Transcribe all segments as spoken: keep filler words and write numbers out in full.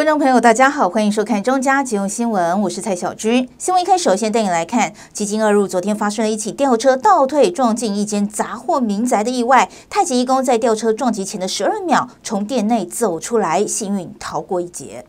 众朋友，大家好，欢迎收看中嘉即用新闻，我是蔡小军。新闻一开始，先带你来看，基金二路昨天发生了一起吊车倒退撞进一间杂货民宅的意外。太极义工在吊车撞击前的十二秒从店内走出来，幸运逃过一劫。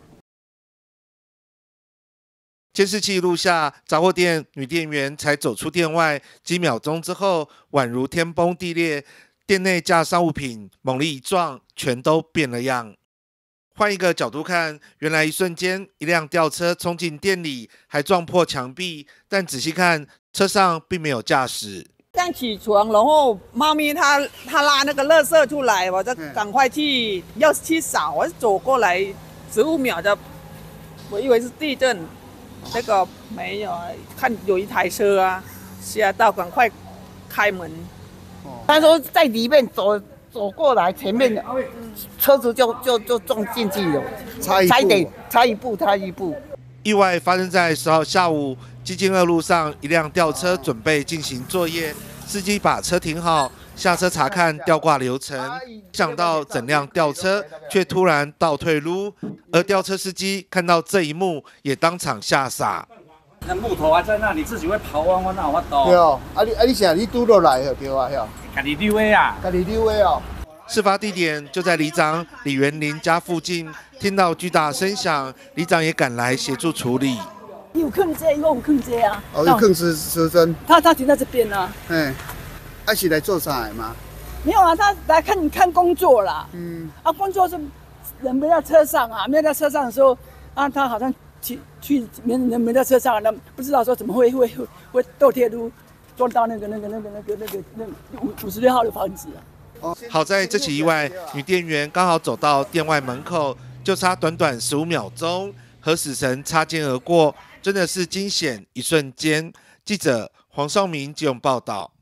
监视器录下杂货店女店员才走出店外几秒钟之后，宛如天崩地裂，店内架上物品猛力一撞，全都变了样。换一个角度看，原来一瞬间，一辆吊车冲进店里，还撞破墙壁。但仔细看，车上并没有驾驶。 刚起床，然后猫咪它它拉那个垃圾出来，我就赶快去要去扫。我走过来十五秒的，我以为是地震，这个没有，看有一台车啊，吓到赶快开门。 他说在里面走。走过来，前面的车子就就就撞进去了，差一点，差一步，差一步。 意外发生在十号下午，基金二路上，一辆吊车准备进行作业，司机把车停好，下车查看吊挂流程，想到整辆吊车却突然倒退路，而吊车司机看到这一幕，也当场吓傻。 那木头还在那里，自己会跑弯弯，那我懂。 对哦，啊你啊你想你拄落来的对啊，晓。 家己溜的啊， 家己溜的哦。 事发地点就在里长李元林家附近，听到巨大声响，里长也赶来协助处理。 有坑街，有坑街啊。 哦，有坑失失真。 他他停在这边啊。 哎，他是来做啥的吗？ 没有啊，他来看看工作啦。 嗯。 啊，工作是人没在车上啊，没在车上的时候，啊，他好像去去没人没在车上，那不知道说怎么会会会会倒铁路。撞到那个、那个、那个、那个、那个、那五五十六号的房子啊！好在这起意外，女店员刚好走到店外门口，就差短短十五秒钟，和死神擦肩而过，真的是惊险一瞬间。记者黄少明基隆报道。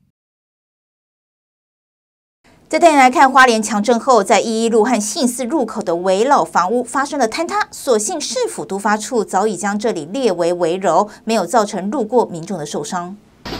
再带你来看花莲强震后，在一一路和信四入口的危老房屋发生了坍塌，所幸市府都发处早已将这里列为危楼，没有造成路过民众的受伤。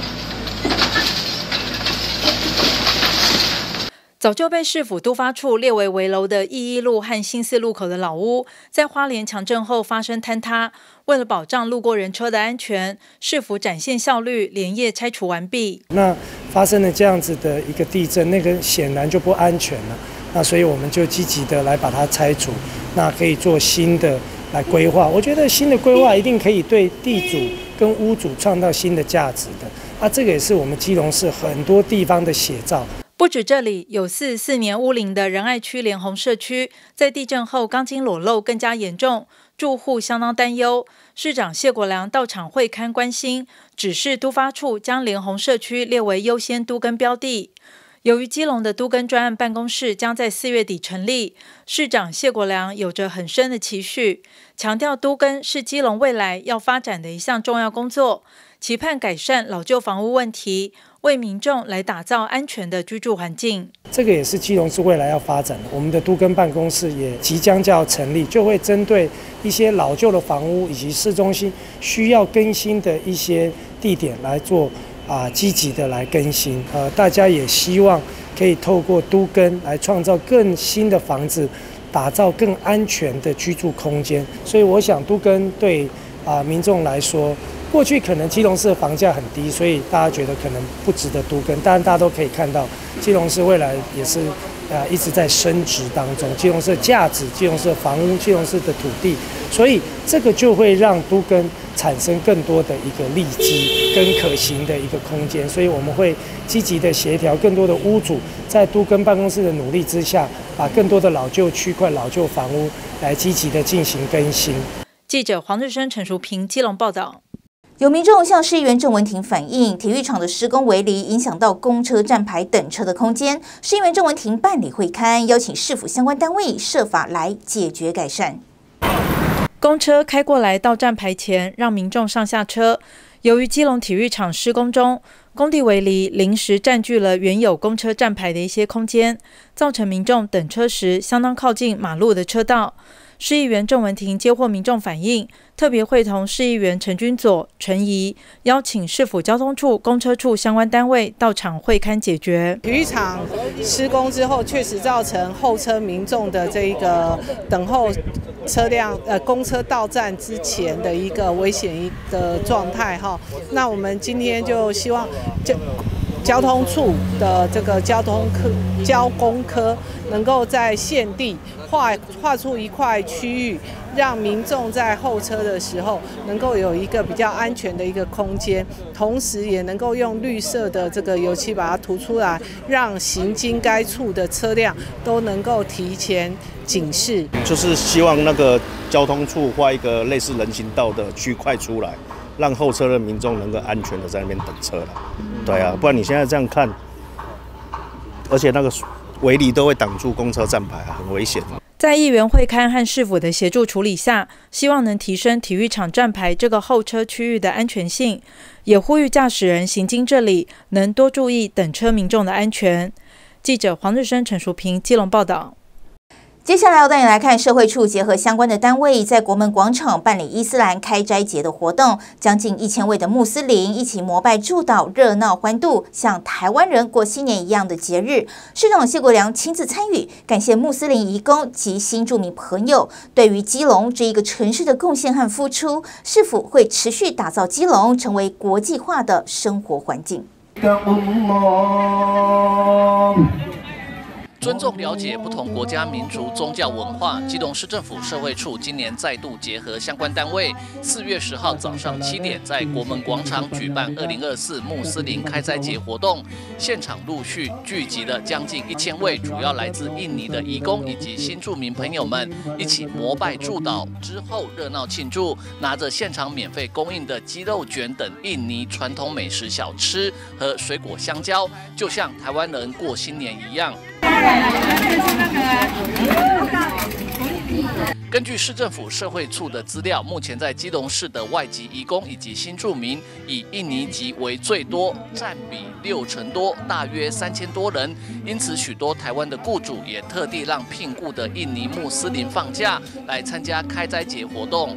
早就被市府都发处列为危楼的一一路和信四路口的老屋，在花莲强震后发生坍塌。为了保障路过人车的安全，市府展现效率，连夜拆除完毕。 那发生了这样子的一个地震，那个显然就不安全了。那所以我们就积极的来把它拆除，那可以做新的来规划。我觉得新的规划一定可以对地主跟屋主创造新的价值的。啊，这个也是我们基隆市很多地方的写照。 不止这里，有四十四年屋龄的仁爱区莲红社区，在地震后钢筋裸露更加严重，住户相当担忧。市长谢国良到场会勘关心，指示都发处将莲红社区列为优先都更标的。由于基隆的都更专案办公室将在四月底成立，市长谢国良有着很深的期许，强调都更是基隆未来要发展的一项重要工作，期盼改善老旧房屋问题，为民众来打造安全的居住环境。 这个也是基隆市未来要发展的，我们的都更办公室也即将就要成立，就会针对一些老旧的房屋以及市中心需要更新的一些地点来做啊积极的来更新。呃，大家也希望可以透过都更来创造更新的房子，打造更安全的居住空间。所以我想都更对啊民众来说，过去可能基隆市的房价很低，所以大家觉得可能不值得都更。当然，大家都可以看到，基隆市未来也是呃一直在升值当中。基隆市的价值、基隆市的房屋、基隆市的土地，所以这个就会让都更产生更多的一个利基跟可行的一个空间。所以我们会积极的协调更多的屋主，在都更办公室的努力之下，把更多的老旧区块、老旧房屋来积极的进行更新。 记者黄日升、陈淑平基隆报道。 有民众向市议员郑文婷反映，体育场的施工围篱影响到公车站牌等车的空间。市议员郑文婷办理会勘，邀请市府相关单位设法来解决改善。 公车开过来到站牌前，让民众上下车。由于基隆体育场施工中，工地围篱临时占据了原有公车站牌的一些空间，造成民众等车时相当靠近马路的车道。市议员郑文婷接获民众反映，特别会同市议员陈君佐、陈怡邀请市府交通处、公车处相关单位到场会勘解决。 体育场施工之后，确实造成候车民众的这一个等候车辆呃公车到站之前的一个危险的状态哈。那我们今天就希望交交通处的这个交通科交工科能够在现地画画出一块区域，让民众在候车的时候能够有一个比较安全的一个空间，同时也能够用绿色的这个油漆把它涂出来，让行经该处的车辆都能够提前警示。 就是希望那个交通处画一个类似人行道的区块出来，让候车的民众能够安全的在那边等车了。对啊，不然你现在这样看，而且那个围篱都会挡住公车站牌啊，很危险。 在议员会勘和市府的协助处理下，希望能提升体育场站牌这个候车区域的安全性，也呼吁驾驶人行经这里能多注意等车民众的安全。记者黄日升、陈淑平基隆报道。 接下来要带你来看社会处结合相关的单位，在国门广场办理伊斯兰开斋节的活动，将近一千位的穆斯林一起膜拜祝祷，热闹欢度，像台湾人过新年一样的节日。市长谢国良亲自参与，感谢穆斯林移工及新住民朋友对于基隆这一个城市的贡献和付出，是否会持续打造基隆成为国际化的生活环境。 尊重了解不同国家民族宗教文化，基隆市政府社会处今年再度结合相关单位，四月十号早上七点在国门广场举办二零二四穆斯林开斋节活动，现场陆续聚集了将近一千位主要来自印尼的移工以及新住民朋友们，一起膜拜祝祷之后热闹庆祝，拿着现场免费供应的鸡肉卷等印尼传统美食小吃和水果香蕉，就像台湾人过新年一样。根据市政府社会处的资料，目前在基隆市的外籍移工以及新住民以印尼籍为最多，占比六成多，大约三千多人。因此，许多台湾的雇主也特地让聘雇的印尼穆斯林放假来参加开斋节活动。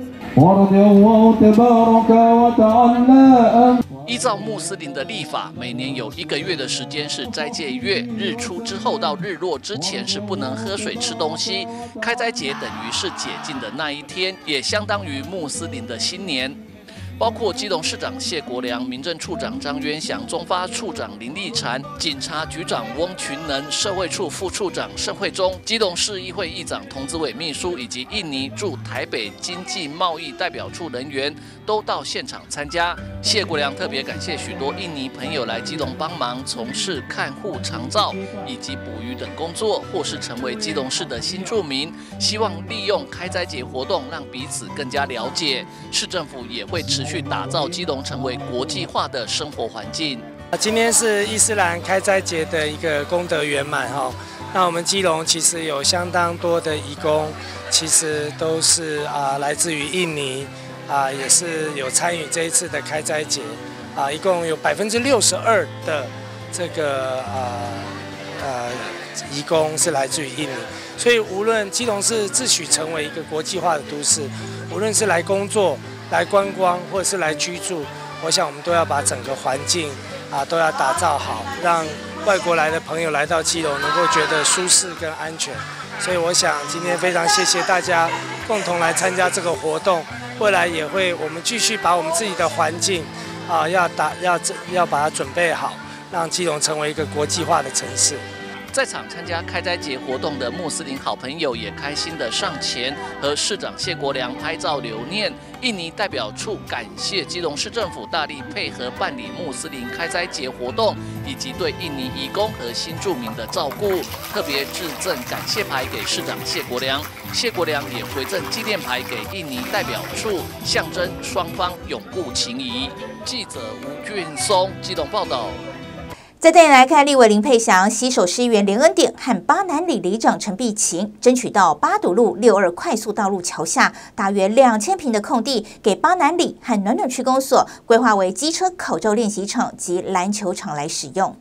依照穆斯林的历法，每年有一个月的时间是斋戒月，日出之后到日落之前是不能喝水吃东西。开斋节等于是解禁的那一天，也相当于穆斯林的新年。包括基隆市长谢国良、民政处长张渊祥、中发处长林立婵、警察局长翁群能、社会处副处长盛惠忠、基隆市议会议长童子伟秘书以及印尼驻台北经济贸易代表处人员都到现场参加。谢国良特别感谢许多印尼朋友来基隆帮忙从事看护长照以及捕鱼等工作，或是成为基隆市的新住民，希望利用开斋节活动让彼此更加了解。市政府也会持续去打造基隆成为国际化的生活环境。 今天是伊斯兰开斋节的一个功德圆满哈。那我们基隆其实有相当多的移工，其实都是啊来自于印尼啊，也是有参与这一次的开斋节啊，一共有百分之六十二的这个啊呃移工是来自于印尼，所以无论基隆市自诩成为一个国际化的都市，无论是来工作、来观光或者是来居住，我想我们都要把整个环境啊都要打造好，让外国来的朋友来到基隆能够觉得舒适跟安全。所以我想今天非常谢谢大家共同来参加这个活动，未来也会我们继续把我们自己的环境啊要打要要把它准备好，让基隆成为一个国际化的城市。 在场参加开斋节活动的穆斯林好朋友也开心地上前和市长谢国良拍照留念。印尼代表处感谢基隆市政府大力配合办理穆斯林开斋节活动，以及对印尼移工和新住民的照顾，特别致赠感谢牌给市长谢国良。谢国良也回赠纪念牌给印尼代表处，象征双方永固情谊。记者吴俊松基隆报道。 再带你来看，立委林佩祥携手市议员连恩典和巴南里里长陈碧琴，争取到八堵路六二快速道路桥下大约两千坪的空地，给巴南里和暖暖区公所规划为机车考照练习场及篮球场来使用。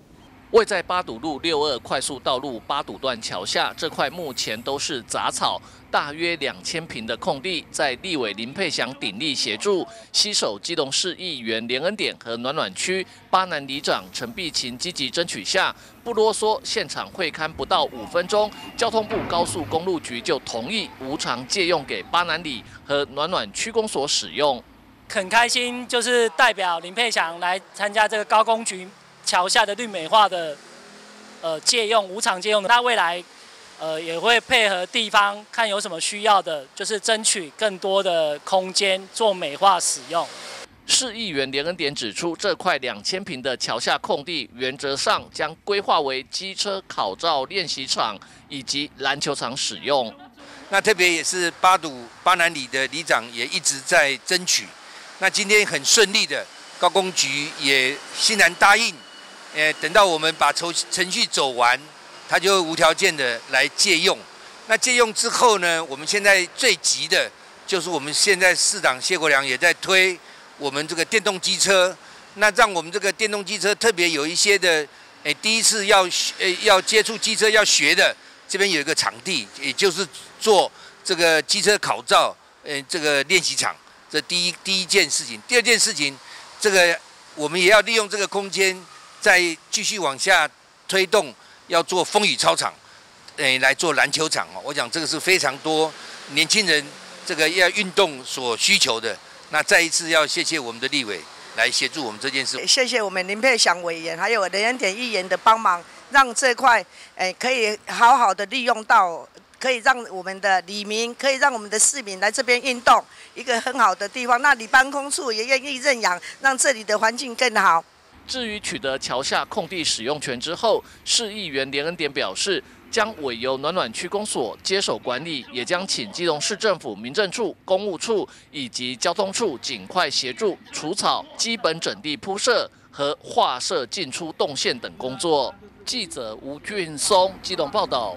位在八堵路六二快速道路八堵段桥下这块目前都是杂草，大约两千坪的空地，在立委林佩祥鼎力协助，携手基隆市议员连恩典和暖暖区巴南里长陈碧琴积极争取下，不啰嗦，现场会勘不到五分钟，交通部高速公路局就同意无偿借用给巴南里和暖暖区公所使用。 很开心，就是代表林佩祥来参加这个高工局桥下的绿美化的呃借用无偿借用的，那未来呃也会配合地方看有什么需要的，就是争取更多的空间做美化使用。 市议员连恩典指出，这块两千坪的桥下空地，原则上将规划为机车考照练习场以及篮球场使用。 那特别也是八堵巴南里的里长也一直在争取，那今天很顺利的，高工局也欣然答应。呃，等到我们把程程序走完，他就无条件的来借用。那借用之后呢，我们现在最急的就是我们现在市长谢国良也在推我们这个电动机车，那让我们这个电动机车特别有一些的，诶，第一次要呃要接触机车要学的，这边有一个场地，也就是做这个机车考照，呃，这个练习场。这第一第一件事情，第二件事情，这个我们也要利用这个空间。再继续往下推动，要做风雨操场，诶，来做篮球场哦。我讲这个是非常多年轻人这个要运动所需求的。那再一次要谢谢我们的立委来协助我们这件事。 谢谢我们林佩祥委员，还有连恩典议员的帮忙，让这块诶可以好好的利用到，可以让我们的里民，可以让我们的市民来这边运动，一个很好的地方。那里办公处也愿意认养，让这里的环境更好。 至于取得桥下空地使用权之后，市议员连恩典表示，将委由暖暖区公所接手管理，也将请基隆市政府民政处、公务处以及交通处尽快协助除草、基本整地铺设和划设进出动线等工作。记者吴俊松基隆报道。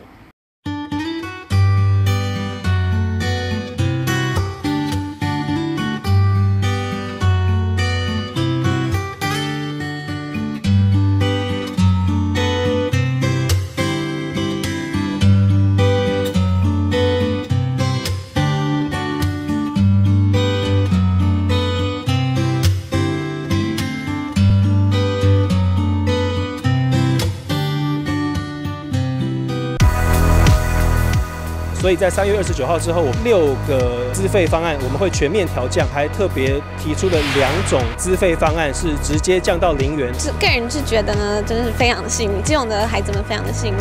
所以在三月二十九号之后，六个资费方案我们会全面调降，还特别提出了两种资费方案是直接降到零元。 是个人是觉得呢，真的是非常的幸运，基隆的孩子们非常的幸运。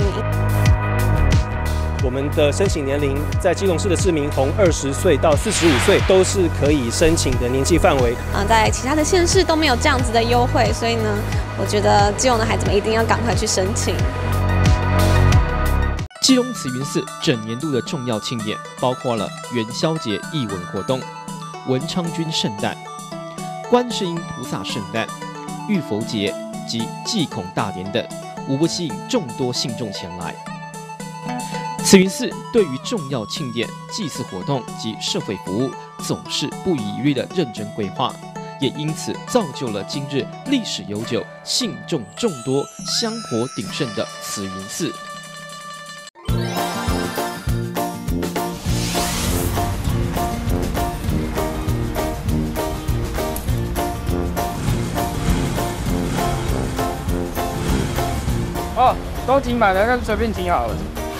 我们的申请年龄在基隆市的市民从二十岁到四十五岁都是可以申请的年纪范围。 啊，在其他的县市都没有这样子的优惠，所以呢，我觉得基隆的孩子们一定要赶快去申请。 基隆慈云寺整年度的重要庆典包括了元宵节艺文活动、文昌君圣诞、观世音菩萨圣诞、浴佛节及祭孔大典等，无不吸引众多信众前来。慈云寺对于重要庆典、祭祀活动及社会服务总是不遗余力的认真规划，也因此造就了今日历史悠久、信众众多、香火鼎盛的慈云寺。 哦，都停满了，那就随便停好了。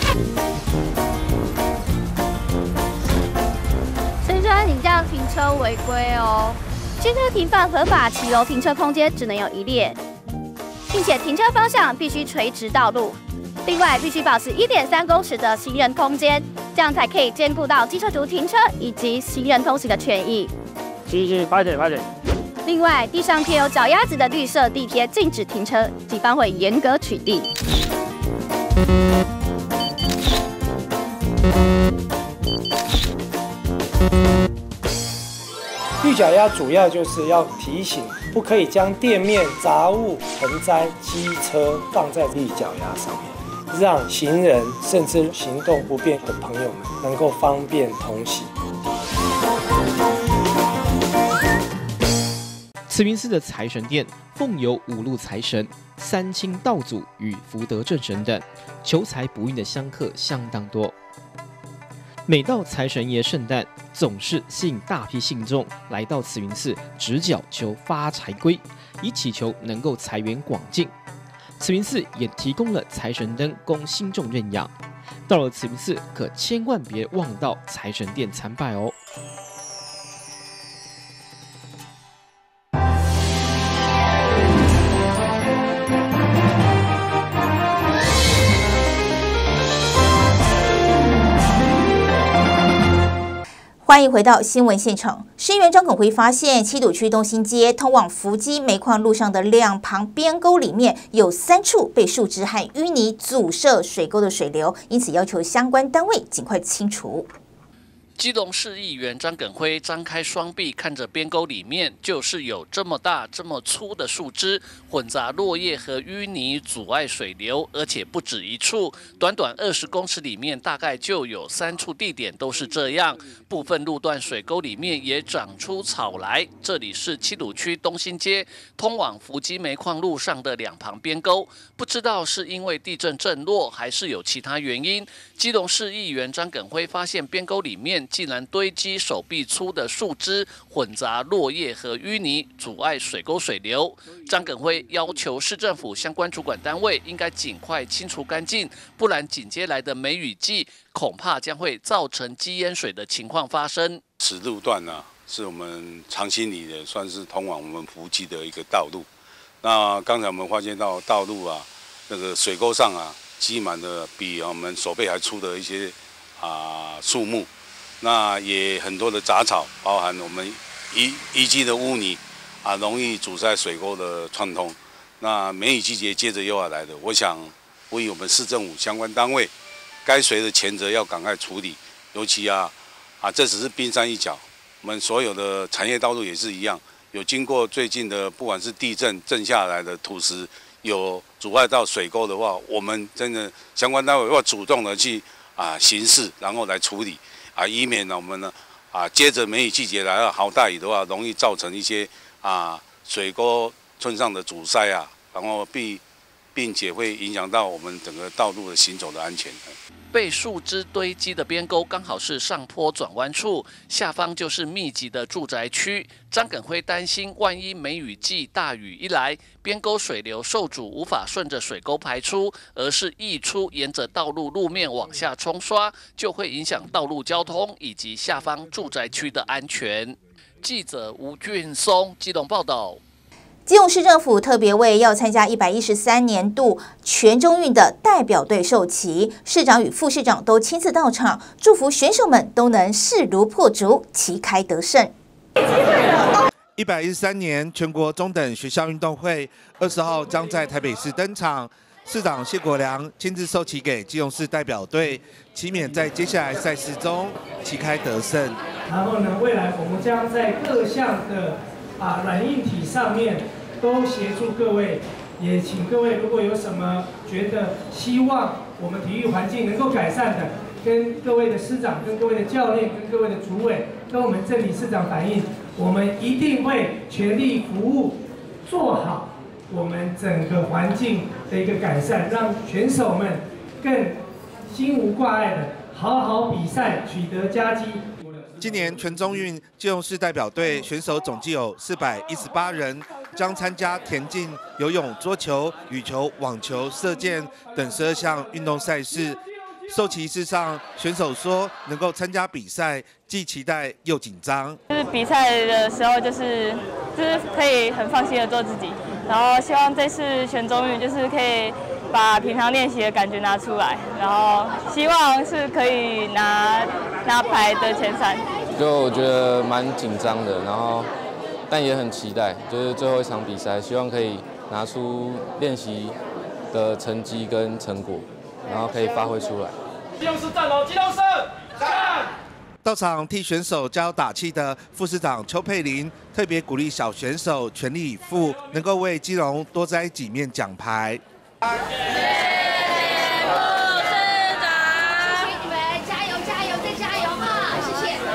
先生，你这样停车违规哦。机车停放合法骑楼停车空间只能有一列，并且停车方向必须垂直道路。另外，必须保持一点三公尺的行人空间，这样才可以兼顾到机车族停车以及行人通行的权益。 行行，快点，快点。 另外，地上贴有脚丫子的绿色地贴禁止停车，警方会严格取缔。 绿脚丫主要就是要提醒，不可以将店面、杂物、盆栽、机车放在绿脚丫上面，让行人甚至行动不便的朋友们能够方便通行。 慈云寺的财神殿奉有五路财神、三清道祖与福德正神等，求财不孕的香客相当多。每到财神爷圣诞，总是吸引大批信众来到慈云寺直角求发财龟，以祈求能够财源广进。慈云寺也提供了财神灯供信众认养。到了慈云寺，可千万别忘到财神殿参拜哦。 欢迎回到新闻现场。市议员张耿辉发现，七堵区东兴街通往福基煤矿路上的两旁边沟里面有三处被树枝和淤泥阻塞水沟的水流，因此要求相关单位尽快清除。 基隆市议员张耿辉张开双臂，看着边沟里面就是有这么大、这么粗的树枝，混杂落叶和淤泥，阻碍水流，而且不止一处。短短二十公尺里面，大概就有三处地点都是这样。部分路段水沟里面也长出草来。这里是七堵区东兴街通往福基煤矿路上的两旁边沟，不知道是因为地震震落，还是有其他原因。基隆市议员张耿辉发现边沟里面竟然堆积手臂粗的树枝，混杂落叶和淤泥，阻碍水沟水流。张耿辉要求市政府相关主管单位应该尽快清除干净，不然紧接来的梅雨季恐怕将会造成积淹水的情况发生。 此路段呢、啊，是我们长兴里的，算是通往我们福基的一个道路。那刚才我们发现到道路啊，那个水沟上啊，积满了比我们手背还粗的一些啊树木。那也很多的杂草，包含我们遗遗迹的污泥啊，容易阻塞水沟的畅通。那梅雨季节接着又要来的，我想呼吁我们市政府相关单位，该谁的前责要赶快处理。尤其啊啊，这只是冰山一角，我们所有的产业道路也是一样，有经过最近的不管是地震震下来的土石，有阻碍到水沟的话，我们真的相关单位要主动的去啊行事，然后来处理。啊，以免呢我们呢啊，接着梅雨季节来了，好大雨的话，容易造成一些啊水沟村上的阻塞啊，然后并并且会影响到我们整个道路的行走的安全。 被树枝堆积的边沟刚好是上坡转弯处，下方就是密集的住宅区。张耿辉担心，万一梅雨季大雨一来，边沟水流受阻，无法顺着水沟排出，而是溢出，沿着道路路面往下冲刷，就会影响道路交通以及下方住宅区的安全。记者吴俊松基隆报道。 基隆市政府特别为要参加一百一十三年度全中运的代表队授旗，市长与副市长都亲自到场，祝福选手们都能势如破竹，旗开得胜。 一百一十三年全国中等学校运动会二十号将在台北市登场，市长谢国良亲自授旗给基隆市代表队，期勉在接下来赛事中旗开得胜。 然后呢，未来我们将在各项的啊软硬体上面都协助各位，也请各位如果有什么觉得希望我们体育环境能够改善的，跟各位的师长、跟各位的教练、跟各位的主委、跟我们郑理事长反映，我们一定会全力服务，做好我们整个环境的一个改善，让选手们更心无挂碍的好好比赛，取得佳绩。 今年全中运基隆市代表队选手总计有四百一十八人，将参加田径、游泳、桌球、羽球、网球、射箭等十二项运动赛事。授旗仪式上，选手说能够参加比赛，既期待又紧张。 就是比赛的时候，就是就是可以很放心的做自己，然后希望这次全中运就是可以把平常练习的感觉拿出来，然后希望是可以拿拿牌得前三。 就我觉得蛮紧张的，然后但也很期待，就是最后一场比赛，希望可以拿出练习的成绩跟成果，然后可以发挥出来。 基隆市战喽！基隆市战！ 到场替选手加油打气的副市长邱佩玲特别鼓励小选手全力以赴，能够为基隆多摘几面奖牌。 谢谢副市长，请你们加油加油再加油哈！谢谢。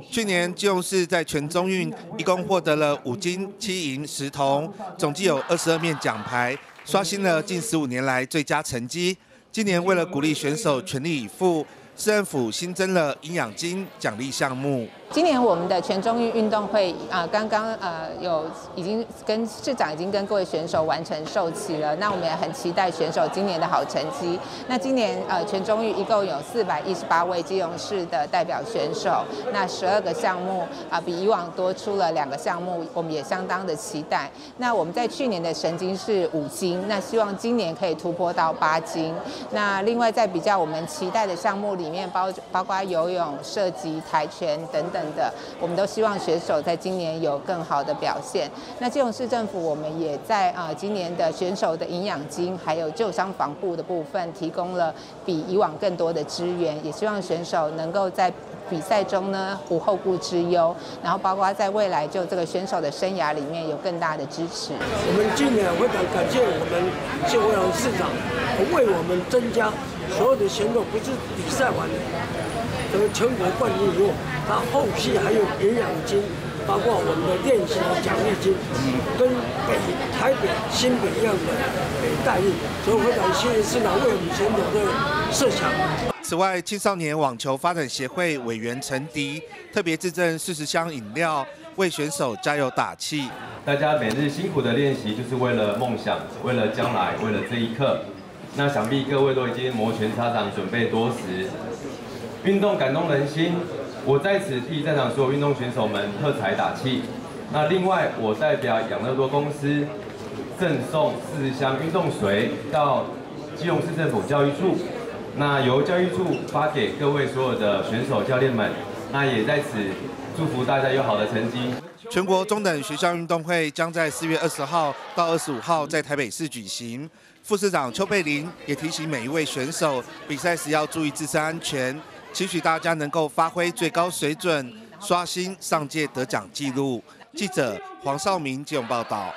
去年基隆市在全中运一共获得了五金、七银、十铜，总计有二十二面奖牌，刷新了近十五年来最佳成绩。今年为了鼓励选手全力以赴，市政府新增了营养金奖励项目。 今年我们的全中运运动会啊、呃，刚刚呃有已经跟市长已经跟各位选手完成授旗了。那我们也很期待选手今年的好成绩。那今年呃全中运一共有四百一十八位基隆市的代表选手，那十二个项目啊、呃、比以往多出了两个项目，我们也相当的期待。那我们在去年的神金是五金，那希望今年可以突破到八金。那另外在比较我们期待的项目里面包包括游泳、射击、跆拳等等。的，我们都希望选手在今年有更好的表现。那基隆市政府我们也在啊、呃、今年的选手的营养金还有旧伤防护的部分提供了比以往更多的支援，也希望选手能够在比赛中呢无后顾之忧，然后包括在未来就这个选手的生涯里面有更大的支持。 我们今年非常感谢我们谢国良市长为我们增加所有的选手，不是比赛完得全国冠军以后，他后续还有营养金，包括我们的练习奖励金，跟北台北、新北一样的待遇，所以非常谢谢市长为我们选手的设想。 此外，青少年网球发展协会委员陈迪特别致赠四十箱饮料，为选手加油打气。 大家每日辛苦的练习，就是为了梦想，为了将来，为了这一刻。那想必各位都已经摩拳擦掌，准备多时。运动感动人心，我在此替在场所有运动选手们喝彩打气。那另外，我代表养乐多公司赠送四十箱运动水到基隆市政府教育处，那由教育处发给各位所有的选手教练们。那也在此祝福大家有好的成绩。 全国中等学校运动会将在四月二十号到二十五号在台北市举行。副市长邱佩玲也提醒每一位选手，比赛时要注意自身安全，期许大家能够发挥最高水准，刷新上届得奖纪录。记者黄少明基隆报道。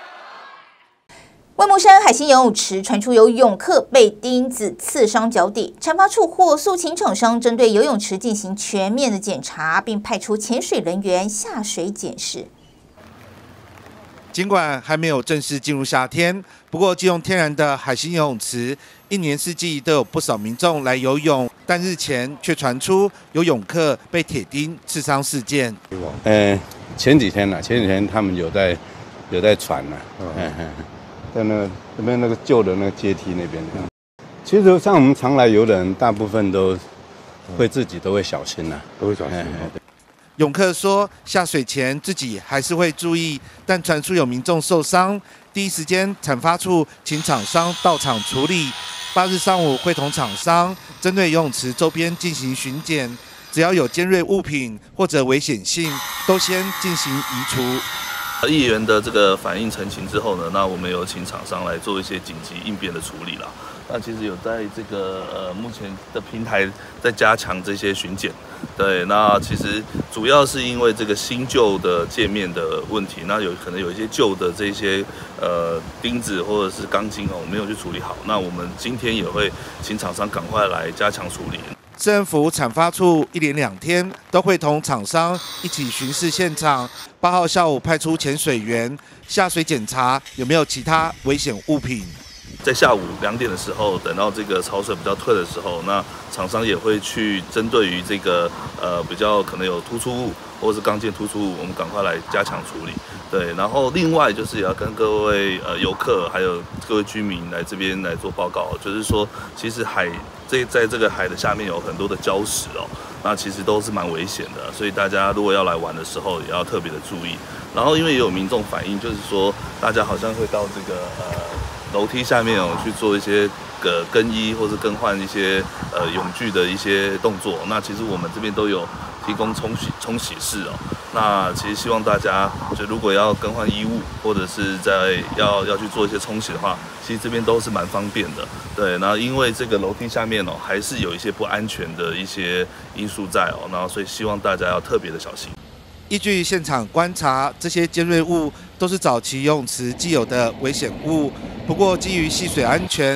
外木山海星游泳池传出有泳客被钉子刺伤脚底，产发处或诉请厂商针对游泳池进行全面的检查，并派出潜水人员下水检视。 尽管还没有正式进入夏天，不过基隆天然的海星游泳池一年四季都有不少民众来游泳，但日前却传出有泳客被铁钉刺伤事件。 呃，前几天呢、啊，前几天他们有在有在传呢、啊，嗯嗯，在那个那边那个旧的那个阶梯那边。其实像我们常来游的人，大部分都会自己都会小心呐、啊， 都会小心。 泳客说，下水前自己还是会注意，但传出有民众受伤，第一时间产发处请厂商到场处理。八日上午会同厂商针对游泳池周边进行巡检，只要有尖锐物品或者危险性，都先进行移除。 议员的这个反应澄清之后呢，那我们有请厂商来做一些紧急应变的处理啦。那其实有在这个呃目前的平台在加强这些巡检，对，那其实主要是因为这个新旧的界面的问题，那有可能有一些旧的这些呃钉子或者是钢筋哦没有去处理好，那我们今天也会请厂商赶快来加强处理。 市政府产发处一连两天都会同厂商一起巡视现场。八号下午派出潜水员下水检查有没有其他危险物品。 在下午两点的时候，等到这个潮水比较退的时候，那厂商也会去针对于这个呃比较可能有突出物或者是钢件突出物，我们赶快来加强处理。对，然后另外就是也要跟各位呃游客还有各位居民来这边来做报告，就是说其实海这在这个海的下面有很多的礁石哦，那其实都是蛮危险的，所以大家如果要来玩的时候也要特别的注意。然后因为也有民众反映，就是说大家好像会到这个呃楼梯下面哦去做一些呃更衣或是更换一些呃泳具的一些动作，那其实我们这边都有提供冲洗冲洗室哦。那其实希望大家就如果要更换衣物或者是在要要去做一些冲洗的话，其实这边都是蛮方便的。对，然后因为这个楼梯下面哦还是有一些不安全的一些因素在哦，然后所以希望大家要特别的小心。 依据现场观察，这些尖锐物都是早期游泳池既有的危险物。不过，基于戏水安全，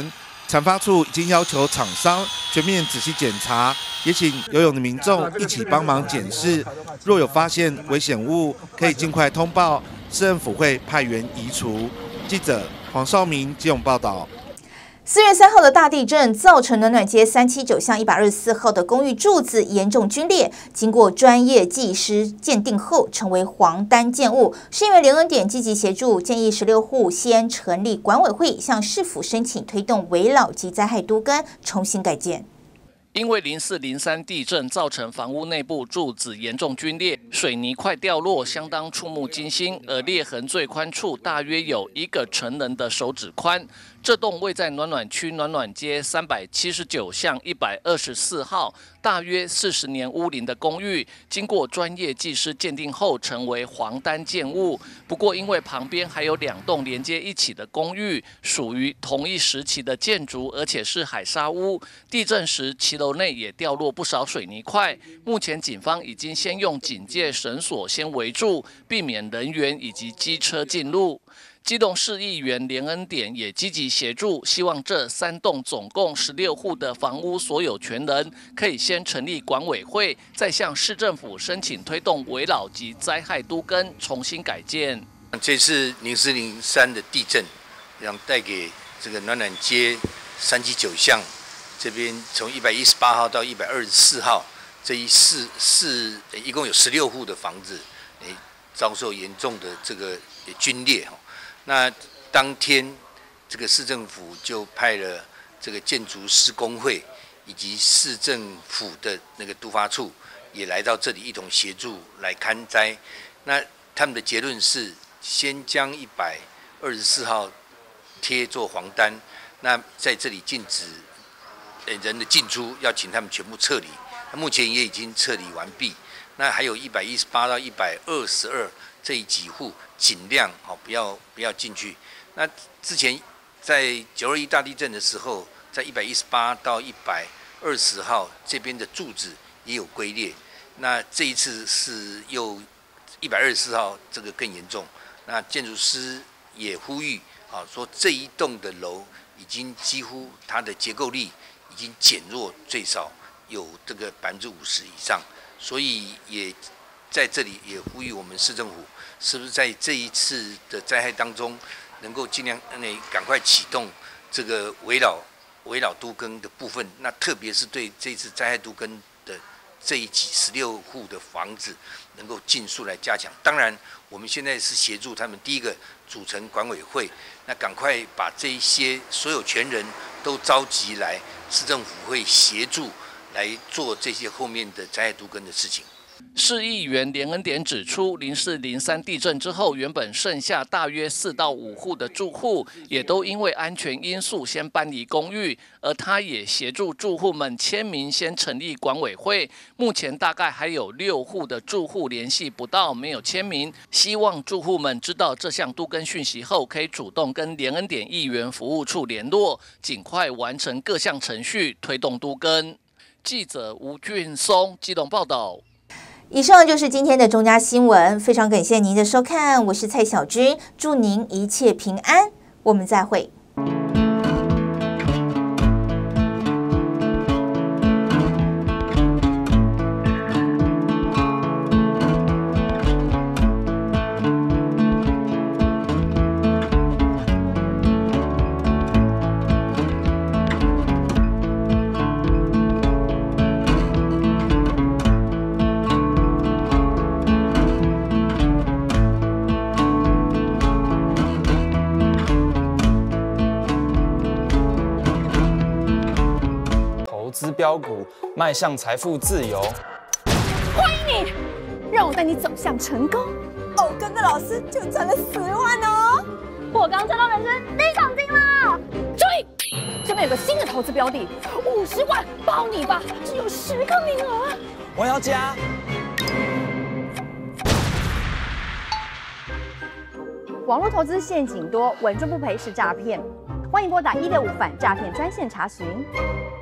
产发处已经要求厂商全面仔细检查，也请游泳的民众一起帮忙检视。若有发现危险物，可以尽快通报，市政府会派员移除。记者黄少明基隆报道。 四月三号的大地震造成暖暖街三七九巷一百二十四号的公寓柱子严重龟裂，经过专业技师鉴定后成为黄单建物。市议员林恩典积极协助，建议十六户先成立管委会，向市府申请推动危老及灾害都更重新改建。 因为零四零三地震造成房屋内部柱子严重龟裂，水泥块掉落，相当触目惊心，而裂痕最宽处大约有一个成人的手指宽。这栋位在暖暖区暖暖街三百七十九巷一百二十四号，大约四十年屋龄的公寓，经过专业技师鉴定后成为黄单建物。不过，因为旁边还有两栋连接一起的公寓，属于同一时期的建筑，而且是海砂屋，地震时骑楼内也掉落不少水泥块。目前警方已经先用警戒绳索先围住，避免人员以及机车进入。基隆市议员连恩典也积极协助，希望这三栋总共十六户的房屋所有权人可以先成立管委会，再向市政府申请推动危老及灾害都更重新改建。 这次零四零三的地震，让带给这个暖暖街三七九巷这边，从一百一十八号到一百二十四号这一四四一共有十六户的房子，诶，遭受严重的这个龟裂。那当天，这个市政府就派了这个建筑施工会以及市政府的那个都发处也来到这里一同协助来勘灾。那他们的结论是，先将一百二十四号贴做黄单，那在这里禁止人的进出，要请他们全部撤离。那目前也已经撤离完毕。那还有一百一十八到一百二十二这几户，尽量好不要不要进去。那之前在九二一大地震的时候，在一百一十八到一百二十号这边的柱子也有龟裂。那这一次是又一百二十四号这个更严重。那建筑师也呼吁啊，说这一栋的楼已经几乎它的结构力已经减弱，最少有这个百分之五十以上。所以也在这里也呼吁我们市政府，是不是在这一次的灾害当中，能够尽量那赶快启动这个危老危老都更的部分？那特别是对这次灾害都更的这一期十六户的房子，能够尽速来加强。当然，我们现在是协助他们，第一个组成管委会，那赶快把这一些所有权人都召集来，市政府会协助来做这些后面的灾害都更的事情。 市议员连恩典指出，零四零三地震之后，原本剩下大约四到五户的住户，也都因为安全因素先搬离公寓，而他也协助住户们签名，先成立管委会。目前大概还有六户的住户联系不到，没有签名。希望住户们知道这项都更讯息后，可以主动跟连恩典议员服务处联络，尽快完成各项程序，推动都更。记者吴俊松基隆报道。 以上就是今天的中嘉新闻，非常感谢您的收看，我是蔡小君，祝您一切平安，我们再会。 投资标股，迈向财富自由。 欢迎你，让我带你走向成功。哦，跟着老师就赚了十万哦！我刚赚到人生第一桶金啦！注意，这边有个新的投资标的，五十万包你吧，只有十个名额。 我要加。 网络投资陷阱多，稳赚不赔是诈骗。欢迎拨打一六五反诈骗专线查询。